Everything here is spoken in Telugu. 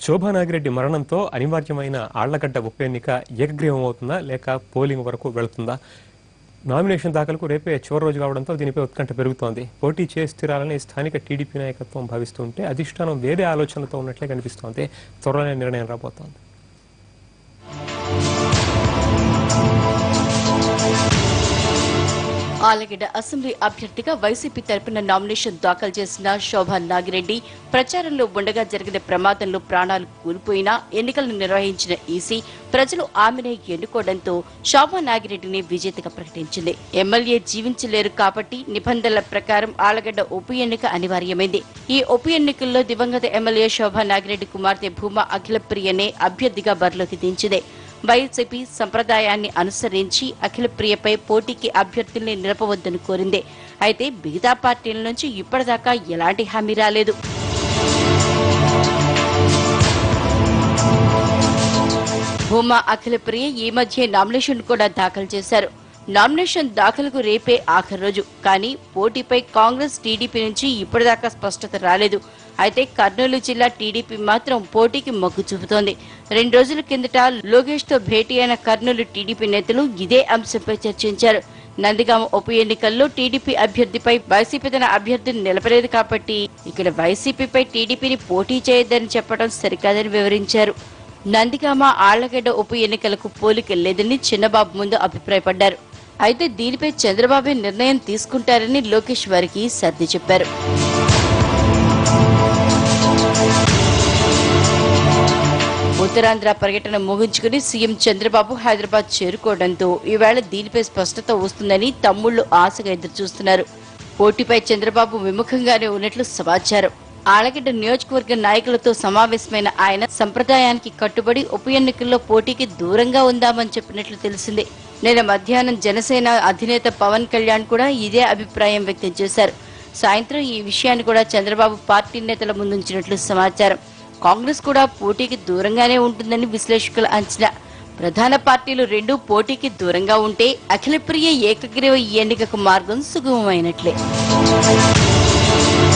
శోభా నాగిరెడ్డి మరణంతో అనివార్యమైన ఆళ్లగడ్డ ఉప ఎన్నిక ఏకగ్రీవం అవుతుందా లేక పోలింగ్ వరకు వెళుతుందా? నామినేషన్ దాఖలకు రేపే చివరి రోజు కావడంతో దీనిపై ఉత్కంఠ పెరుగుతోంది. పోటీ చేసి తీరాలని స్థానిక టీడీపీ నాయకత్వం భావిస్తుంటే అధిష్టానం వేరే ఆలోచనలతో ఉన్నట్లే కనిపిస్తోంది. త్వరలోనే నిర్ణయం రాబోతోంది. ఆలగడ్డ అసెంబ్లీ అభ్యర్థిగా వైసీపీ తరపున నామినేషన్ దాఖలు చేసిన శోభా నాగిరెడ్డి ప్రచారంలో ఉండగా జరిగిన ప్రమాదంలో ప్రాణాలు కోల్పోయినా ఎన్నికలను నిర్వహించిన ఈసీ ప్రజలు ఆమెనే ఎన్నుకోవడంతో శోభా నాగిరెడ్డిని విజేతగా ప్రకటించింది. ఎమ్మెల్యే జీవించలేరు కాబట్టి నిబంధనల ప్రకారం ఆలగడ్డ ఉప ఎన్నిక అనివార్యమైంది. ఈ ఉప ఎన్నికల్లో దివంగత ఎమ్మెల్యే శోభా నాగిరెడ్డి కుమార్తె భూమా అఖిలప్రియనే అభ్యర్థిగా బరిలోకి దించింది. వైసీపీ సంప్రదాయాన్ని అనుసరించి అఖిలప్రియపై పోటీకి అభ్యర్థుల్ని నిలపవద్దని కోరింది. అయితే మిగతా పార్టీల నుంచి ఇప్పటిదాకా ఎలాంటి హామీ రాలేదు. భూమా అఖిలప్రియ ఈ మధ్య నామినేషన్ కూడా దాఖలు చేశారు. నామినేషన్ దాఖలకు రేపే ఆఖరి రోజు. కానీ పోటీపై కాంగ్రెస్, టీడీపీ నుంచి ఇప్పటిదాకా స్పష్టత రాలేదు. అయితే కర్నూలు జిల్లా టీడీపీ మాత్రం పోటీకి మొగ్గు చూపుతోంది. 2 రోజుల కిందట లోకేష్ తో భేటీ అయిన కర్నూలు టీడీపీ నేతలు ఇదే అంశంపై చర్చించారు. నందిగామ ఉప ఎన్నికల్లో టీడీపీ అభ్యర్థిపై వైసీపీ తన అభ్యర్థిని నిలపలేదు కాబట్టి ఇక్కడ వైసీపీపై టీడీపీని పోటీ చేయొద్దని చెప్పడం సరికాదని వివరించారు. నందిగామ, ఆళ్లగడ్డ ఉప ఎన్నికలకు పోలిక లేదని చిన్నబాబు ముందు అభిప్రాయపడ్డారు. అయితే దీనిపై చంద్రబాబు నిర్ణయం తీసుకుంటారని లోకేష్ వారికి సర్ది చెప్పారు. ఉత్తరాంధ్ర పర్యటన ముగించుకుని సీఎం చంద్రబాబు హైదరాబాద్ చేరుకోవడంతో ఈవేళ దీనిపై స్పష్టత వస్తుందని తమ్ముళ్లు ఆశగా ఎదురుచూస్తున్నారు. పోటీపై చంద్రబాబు విముఖంగానే ఉన్నట్లు సమాచారం. ఆళ్లగడ్డ నియోజకవర్గ నాయకులతో సమావేశమైన ఆయన సంప్రదాయానికి కట్టుబడి ఉప ఎన్నికల్లో పోటీకి దూరంగా ఉందామని చెప్పినట్లు తెలిసింది. నిన్న మధ్యాహ్నం జనసేన అధినేత పవన్ కళ్యాణ్ కూడా ఇదే అభిప్రాయం వ్యక్తం చేశారు. సాయంత్రం ఈ విషయాన్ని కూడా చంద్రబాబు పార్టీ నేతల ముందుంచినట్లు సమాచారం. కాంగ్రెస్ కూడా పోటీకి దూరంగానే ఉంటుందని విశ్లేషకుల అంచనా. ప్రధాన పార్టీలు రెండూ పోటీకి దూరంగా ఉంటే అఖిలప్రియ ఏకగ్రీవ ఎన్నికకు మార్గం సుగమమైనట్లే.